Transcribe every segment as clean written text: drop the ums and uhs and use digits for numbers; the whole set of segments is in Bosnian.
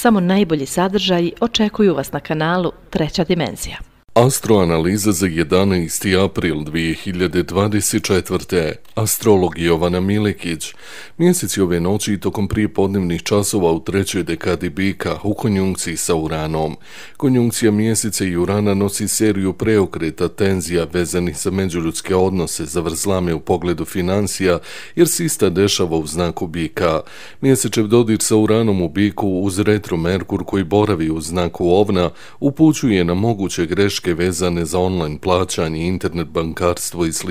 Samo najbolji sadržaji očekuju vas na kanalu Treća dimenzija. Astroanaliza za 11. april 2024. Astrolog Jovana Milikić. Mjesec je ove noći i tokom prijepodnevnih časova u trećoj dekadi bika u konjunkciji sa Uranom. Konjunkcija mjeseca i Urana nosi seriju preokreta, tenzija vezanih za međuljudske odnose, zavrzlame u pogledu financija, jer se ista dešava u znaku bika. Mjesečev dodir sa Uranom u biku uz retro Merkur koji boravi u znaku Ovna upućuje na moguće greške vezane za online plaćanje, internet bankarstvo i sl.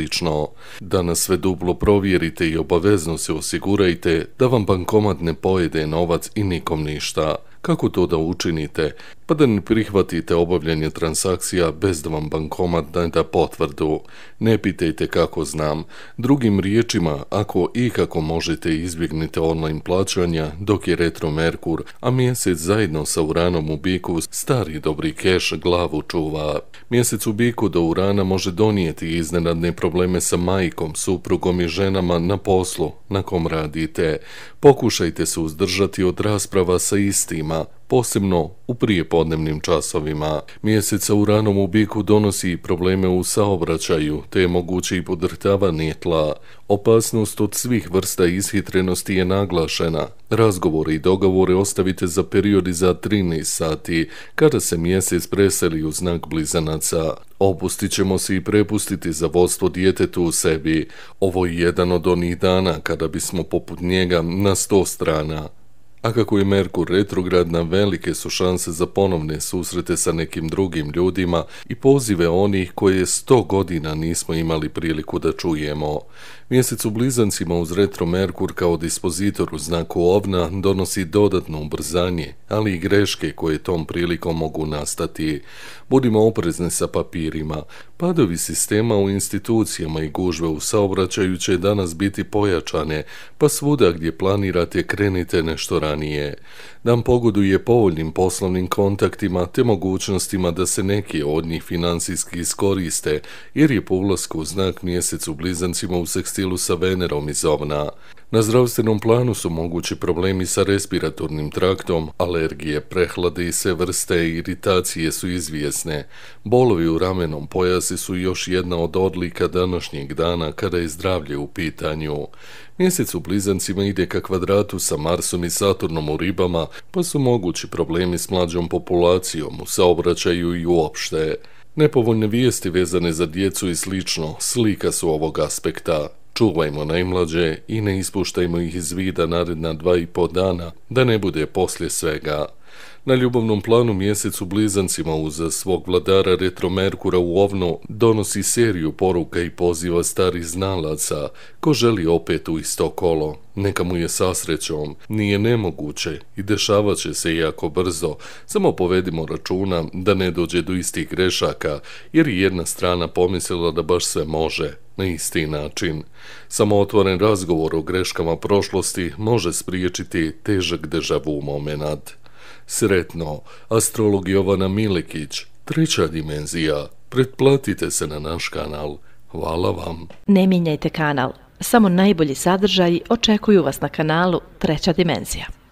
Da nas sve duplo provjerite i obavezno se osigurajte da vam bankomat ne pojede novac i nikom ništa. Kako to da učinite? Pa da ne prihvatite obavljanje transakcija bez da vam bankomat da potvrdu. Ne pitajte kako znam. Drugim riječima, ako ikako možete izbjegnite online plaćanja dok je retro Merkur, a mjesec zajedno sa Uranom u biku stari dobri keš glavu čuva. Mjesec u biku do Urana može donijeti iznenadne probleme sa majkom, suprugom i ženama na poslu na kom radite. Pokušajte se uzdržati od rasprava sa istima, posebno u prijepodnevnim časovima. Mjesec sa Uranom u biku donosi i probleme u saobraćaju, te je moguće i podrhtavanje tla. Opasnost od svih vrsta ishitrenosti je naglašena. Razgovore i dogovore ostavite za period iza 13 sati, kada se mjesec preseli u znak blizanaca. Opustit ćemo se i prepustiti za vodstvo djetetu u sebi. Ovo je jedan od onih dana kada bismo poput njega na 100 strana. A kako je Merkur retrogradna, velike su šanse za ponovne susrete sa nekim drugim ljudima i pozive onih koje 100 godina nismo imali priliku da čujemo. Mjesec u blizancima uz retro Merkur kao dispozitor u znaku Ovna donosi dodatno ubrzanje, ali i greške koje tom prilikom mogu nastati. Budimo oprezni sa papirima. Padovi sistema u institucijama i gužve u saobraćaju će danas biti pojačane, pa svuda gdje planirate krenite nešto ranije. Dan pogoduje povoljnim poslovnim kontaktima te mogućnostima da se neki od njih financijski iskoriste, jer je po ulasku u znak mjesec u blizancima u sekstilu sa Venerom iz Ovna. Na zdravstvenom planu su mogući problemi sa respiratornim traktom, alergije, prehlade i sve vrste iritacije su izvjesne. Bolovi u ramenom pojasi su još jedna od odlika današnjeg dana kada je zdravlje u pitanju. Mjesec u blizancima ide ka kvadratu sa Marsom i Saturnom u ribama, pa su mogući problemi s mlađom populacijom u saobraćaju i uopšte. Nepovoljne vijesti vezane za djecu i slično slika su ovog aspekta. Čuvajmo najmlađe i ne ispuštajmo ih iz vida naredna 2,5 dana, da ne bude poslije svega. Na ljubavnom planu mjesec u blizancima uz svog vladara retro Merkura u Ovnu donosi seriju poruka i poziva starih znalaca. Ko želi opet u isto kolo, neka mu je sa srećom, nije nemoguće i dešavat će se jako brzo, samo povedimo računa da ne dođe do istih grešaka, jer je jedna strana pomislila da baš sve može na isti način. Samo otvoren razgovor o greškama prošlosti može spriječiti težak dežavu momenat. Sretno, astrolog Jovana Milikić, Treća dimenzija. Pretplatite se na naš kanal. Hvala vam. Ne mijenjajte kanal. Samo najbolji sadržaji očekuju vas na kanalu Treća dimenzija.